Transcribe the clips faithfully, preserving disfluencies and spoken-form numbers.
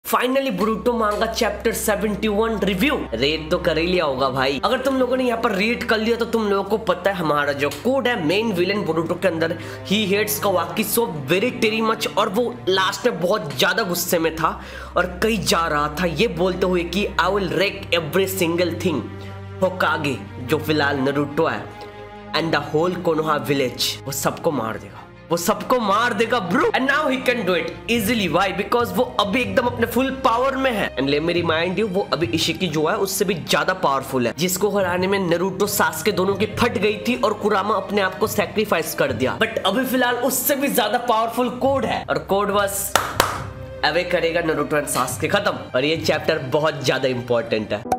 Finally Boruto manga chapter इकहत्तर review रेड तो कर ही लिया होगा भाई। अगर तुम लोगों ने यहाँ पर रीड कर लिया तो तुम लोगों को पता है हमारा जो कोड है मेन विलेन बोरुटो के अंदर, he hates Kawaki so very टेरी मच, और वो लास्ट में बहुत ज्यादा गुस्से में था और कहीं जा रहा था ये बोलते हुए कि I will wreck every single thing Hokage, जो फिलहाल नारुतो है, and the whole Konoha village, वो सबको मार देगा, वो सबको मार देगा bro. And now he can do it easily, why? Because वो अभी एकदम अपने फुल पावर में है। And let me remind you, वो अभी इशिकी जो है उससे भी ज्यादा पावरफुल है, जिसको हराने में नारुतो सासुके दोनों की फट गई थी और कुरामा अपने आप को सैक्रिफाइस कर दिया। बट अभी फिलहाल उससे भी ज्यादा पावरफुल कोड है और कोड बस अवे करेगा नारुतो एंड सासुके, खत्म। और ये चैप्टर बहुत ज्यादा इंपॉर्टेंट है।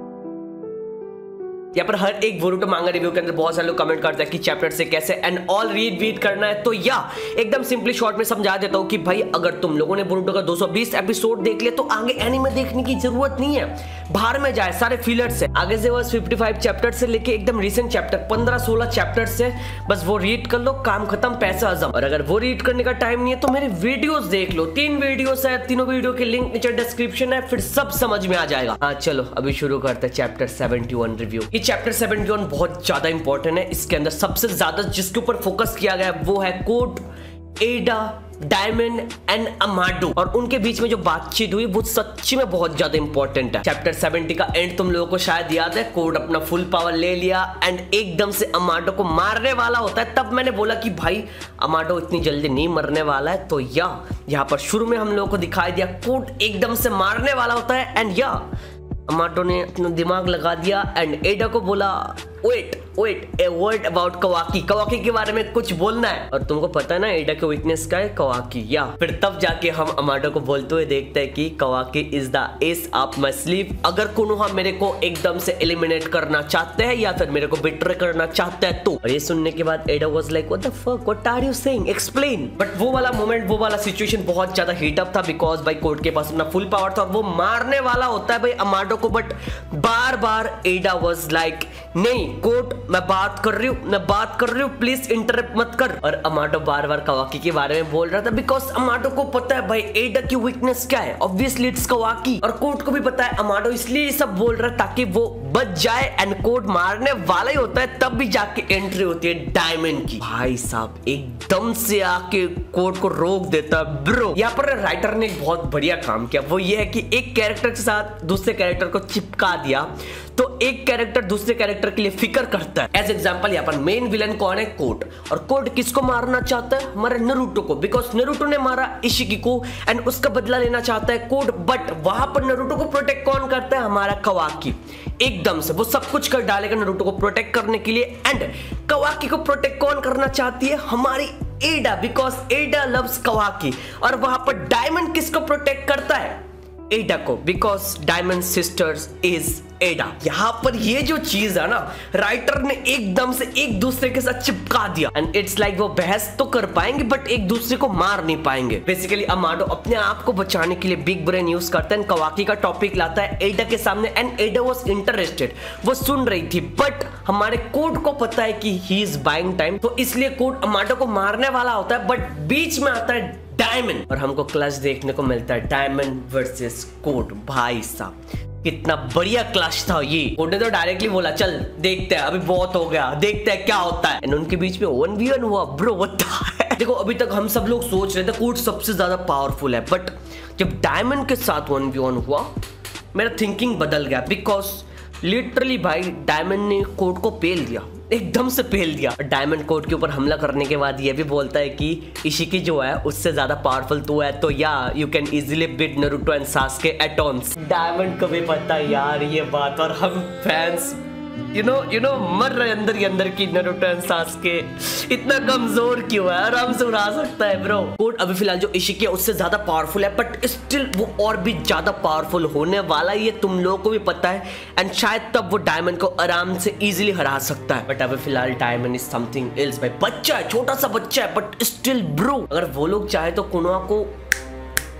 यहाँ पर हर एक बोरुटो मांगा रिव्यू के अंदर बहुत सारे लोग कमेंट करते हैं कि चैप्टर से कैसे एंड ऑल रीड रीड करना है, तो या एकदम सिंपली शॉर्ट में समझा देता हूँ कि भाई अगर तुम लोगों ने बोरुटो का दो सौ बीस एपिसोड देख लिया तो आगे एनीमे देखने की जरूरत नहीं है, बाहर में जाए सारे फीलर से। आगे से बस पचपन चैप्टर से लेके एकदम रिसेंट चैप्टर पंद्रह सोलह चैप्टर से बस वो रीड कर लो, काम खत्म, पैसा हजम। और अगर वो रीड करने का टाइम नहीं है तो मेरे वीडियोस देख लो, तीन वीडियोस है, तीनों वीडियो के लिंक नीचे डिस्क्रिप्शन है, फिर सब समझ में आ जाएगा। हाँ चलो अभी शुरू करते हैं चैप्टर इकहत्तर रिव्यू। ये चैप्टर इकहत्तर बहुत ज्यादा इंपॉर्टेंट है। इसके अंदर सबसे ज्यादा जिसके ऊपर फोकस किया गया है वो है code, Ada, diamond and Amado, और उनके बीच में जो बातचीत हुई वो सच्ची में बहुत ज्यादा इंपॉर्टेंट है। चैप्टर सत्तर का एंड तुम लोगों को शायद याद है, कोड अपना फुल पावर ले लिया एंड एकदम से अमाडो को मारने वाला होता है। तब मैंने बोला कि भाई अमाडो इतनी जल्दी नहीं मरने वाला है, तो या यहाँ पर शुरू में हम लोगों को दिखाई दिया कोड एकदम से मारने वाला होता है एंड या अमाडो ने अपना दिमाग लगा दिया एंड एडा को बोला wait wait a word about Kawaki, Kawaki के बारे में कुछ बोलना है। और तुमको पता है ना एडा के वीकनेस का है कावाकी, या फिर तब जाके हम अमाडो को बोलते हुए देखते हैं कि Kawaki is the ace of my sleeve. अगर कोनोहा मेरे को एकदम से एलिमिनेट करना चाहते हैं या फिर मेरे को बिट्रे करना चाहते हैं तो। और ये सुनने के बाद Ada was like what the fuck, what are you saying, explain. But वो वाला मोमेंट, वो वाला सिचुएशन बहुत ज्यादा हीट अप था बिकॉज भाई कोड के पास अपना फुल पावर था और वो मारने वाला होता है भाई अमाडो को। बट बार बार एडा वाज लाइक नहीं कोड मैं बात कर रही हूँ, मैं बात कर रही हूँ, प्लीज इंटरप्ट मत कर। और अमाडो बार बार कावाकी के बारे में बोल रहा था बिकॉज अमाडो को पता है भाई एडा की वीकनेस क्या है, ऑब्वियसली इट्स कावाकी। और कोड को भी पता है अमाडो इसलिए ये सब बोल रहा है ताकि वो बच जाए एंड कोड मारने वाला ही होता है तब भी जाके एंट्री होती है डायमंड की। भाई साहब एकदम से आके कोड को रोक देता है ब्रो। यहाँ पर राइटर ने एक बहुत बढ़िया काम किया, वो ये है कि एक कैरेक्टर के साथ दूसरे कैरेक्टर को चिपका दिया तो एक कैरेक्टर दूसरे कैरेक्टर के लिए फिक्र करता है। एज एग्जांपल यहाँ पर मेन विलन कौन है, कोड, और कोड किसको मारना चाहता है, हमारे नारुतो को, बिकॉज नारुतो ने मारा इशिकी को एंड उसका बदला लेना चाहता है कोड। बट वहां पर नारुतो को प्रोटेक्ट कौन करता है, हमारा कावाकी। एकदम से वो सब कुछ कर डालेगा नारुतो को प्रोटेक्ट करने के लिए। एंड कावाकी को प्रोटेक्ट कौन करना चाहती है, हमारी एडा, बिकॉज एडा लव्स कावाकी। और वहां पर डायमंड किसको प्रोटेक्ट करता है, एडा को, बिकॉज डायमंड सिस्टर्स इज एडा। यहाँ पर ये जो चीज है ना राइटर ने एकदम से एक दूसरे के साथ चिपका दिया एंड इट्स लाइक वो बहस तो कर पाएंगे बट एक दूसरे को मार नहीं पाएंगे। बेसिकली अमाडो अपने आप को बचाने के लिए बिग ब्रेन यूज करता है, कावाकी का टॉपिक लाता है एडा के सामने एंड एडा वाज इंटरेस्टेड, वो सुन रही थी। बट हमारे कोड को पता है कि ही इज बाइंग टाइम, तो इसलिए कोड अमाडो को मारने वाला होता है। बट बीच में आता है डायमंड और हमको क्लच देखने को मिलता है, डायमंड वर्सेस कोड। भाई साहब कितना बढ़िया क्लच था ये। कोड ने तो डायरेक्टली बोला चल देखते हैं, अभी बहुत हो गया, देखते हैं क्या होता है। एंड उनके बीच में वन वी वन हुआ ब्रो, व्हाट द। देखो अभी तक हम सब लोग सोच रहे थे कोड सबसे ज्यादा पावरफुल है, बट जब डायमंड के साथ वन वी वन हुआ मेरा थिंकिंग बदल गया। बिकॉज लिटरली भाई डायमंड ने कोड को पेल दिया, एकदम से पेल दिया। डायमंड कोड के ऊपर हमला करने के बाद ये भी बोलता है कि इशिकी जो है उससे ज्यादा पावरफुल तू है, तो या you can easily beat Naruto and Sasuke at once. Diamond को भी पता है यार ये बात, और हम fans you know you know मर रहे अंदर ही अंदर की नारुतो एंड सासुके इतना कमजोर क्यों है, आराम से उड़ा सकता है ब्रो। कोड अभी फिलहाल जो इशिकी है उससे ज्यादा पावरफुल है, बट स्टिल वो और भी ज्यादा पावरफुल होने वाला है, ये तुम लोगों को भी पता है। एंड शायद तब वो डायमंड को आराम से इजीली हरा सकता है। बट अभी फिलहाल डायमंड इज समथिंग एल्स भाई, बच्चा है, छोटा सा बच्चा है, बट स्टिल ब्रो अगर वो लोग चाहे तो कोनोहा को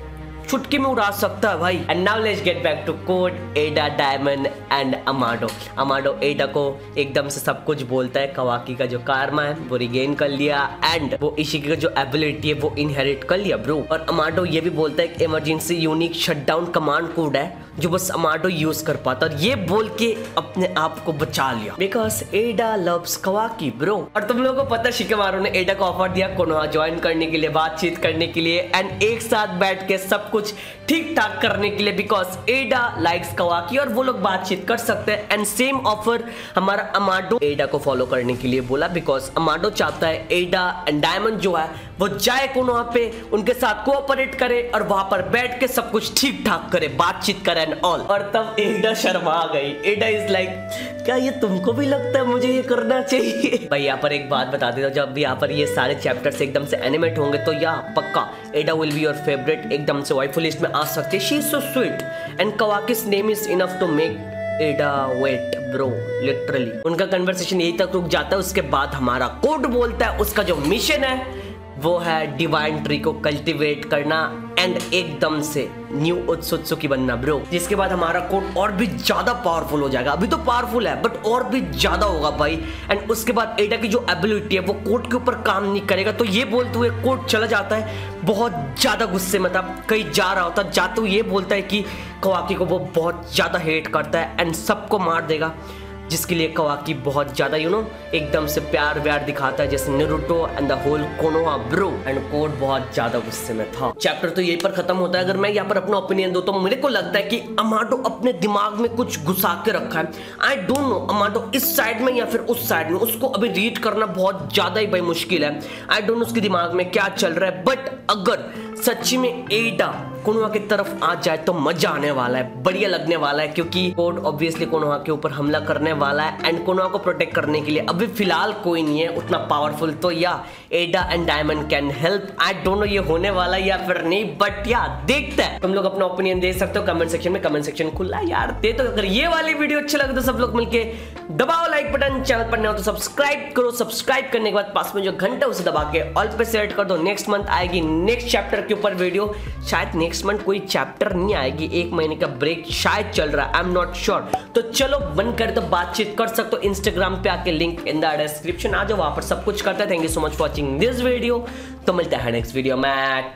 चुटकी में उड़ा सकता है भाई। And now let's get back to code, Ada, diamond and Amado. Amado Ada को एकदम से सब कुछ बोलता है, कवाकी का जो कारमा है वो रिगेन कर लिया एंड वो इशिकी का जो एबिलिटी है वो इनहेरिट कर लिया ब्रो। और अमाडो ये भी बोलता है कि emergency unique shutdown command code है जो बस अमाडो यूज कर पाता, और ये बोल के अपने आप को बचा लिया बिकॉज एडा लव्स कवाकी ब्रो। और तुम लोगों को पता, शिकेमारू ने एडा को ऑफर दिया कोनोहा ज्वाइन करने के लिए, बातचीत करने के लिए एंड एक साथ बैठ के सब कुछ ठीक ठाक करने के लिए, बिकॉज एडा लाइक्स कवाकी और वो लोग बातचीत कर सकते हैं। एंड सेम ऑफर हमारा अमाडो एडा को फॉलो करने के लिए बोला, बिकॉज अमाडो चाहता है एडा एंड डायमंड जो है वो जाए कोनोहा पे, उनके साथ कोऑपरेट करे और वहां पर बैठ के सब कुछ ठीक ठाक करे, बातचीत करे एंड ऑल। और तब एडा शर्मा गई। एडा इज लाइक क्या ये तुमको भी लगता है मुझे ये करना चाहिए? भाई यहाँ पर एक बात बता देता हूँ, जब भी यहाँ पर ये सारे चैप्टर्स एकदम से एनिमेट होंगे तो या पक्का एडा विल बी योर फेवरेट, एकदम से वाइफुल लिस्ट में आ सकती है। She is so sweet and Kawaki's name is enough to make Ada wait bro, literally. उनका कन्वर्सेशन यही तक रुक जाता है। उसके बाद हमारा कोड बोलता है उसका जो मिशन है वो है डिवाइन ट्री को कल्टीवेट करना एंड एकदम से न्यू उत्सुत्सुकी बनना ब्रो। जिसके बाद हमारा कोड और भी ज्यादा पावरफुल हो जाएगा। अभी तो पावरफुल है बट और भी ज्यादा होगा भाई। एंड उसके बाद एडा की जो एबिलिटी है वो कोड के ऊपर काम नहीं करेगा, तो ये बोलते हुए कोड चला जाता है बहुत ज्यादा गुस्से में था, कहीं जा रहा होता, जाते हुए ये बोलता है कि कवाकी को वो बहुत ज्यादा हेट करता है एंड सबको मार देगा, जिसके लिए कवाकी बहुत ज्यादा यू नो एकदम से प्यार व्यार दिखाता है जैसे Naruto and the whole Konoha bro. And code बहुत ज्यादा गुस्से में था। चैप्टर तो यहीं पर खत्म होता है। अगर मैं यहाँ पर अपना ओपिनियन दूं तो मेरे को लगता है कि अमाडो अपने दिमाग में कुछ घुसा के रखा है। आई डोंट नो अमाडो इस साइड में या फिर उस साइड में, उसको अभी रीड करना बहुत ज्यादा ही भाई मुश्किल है। आई डोंट नो उसके दिमाग में क्या चल रहा है, बट अगर सच्ची में एडा कोनोहा की तरफ आ जाए तो मजा आने वाला है, बढ़िया लगने वाला है, क्योंकि कोड ऑब्वियसली कोनोहा के ऊपर हमला करने वाला है एंड कोनोहा को प्रोटेक्ट करने के लिए अभी फिलहाल कोई नहीं है उतना पावरफुल, तो या Ada and diamond can help. I don't know ये होने वाला है या फिर नहीं, बट या देखते हैं। तुम लोग अपना ओपिनियन दे सकते हो कमेंट सेक्शन में, कमेंट सेक्शन खुला यार दे। तो अगर ये वाली वीडियो अच्छा लगे तो सब लोग मिलके दबाओ लाइक बटन, चैनल पर नए हो तो सब्सक्राइब करो, सब्सक्राइब करने के बाद पास में जो घंटा उसे दबा के ऑल पे सेट कर दो। नेक्स्ट मंथ आएगी नेक्स्ट चैप्टर के ऊपर वीडियो, शायद नेक्स्ट मंथ कोई चैप्टर नहीं आएगी, एक महीने का ब्रेक शायद चल रहा है, आई एम नॉट श्योर। तो चलो बंद कर तो बातचीत कर सकते हो इंस्टाग्राम पे आके, लिंक इन द डिस्क्रिप्शन, आ जाओ वहां पर सब कुछ करते हैं। Thank you so much for watching this video, तो मिलते हैं नेक्स्ट वीडियो में।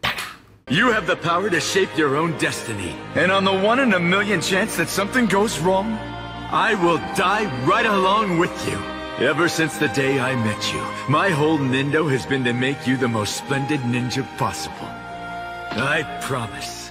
You have the power to shape your own destiny, and on the one in a million chance that something goes wrong, I will die right along with you. Ever since the day I met you, my whole Nindo has been to make you the most splendid ninja possible. I promise.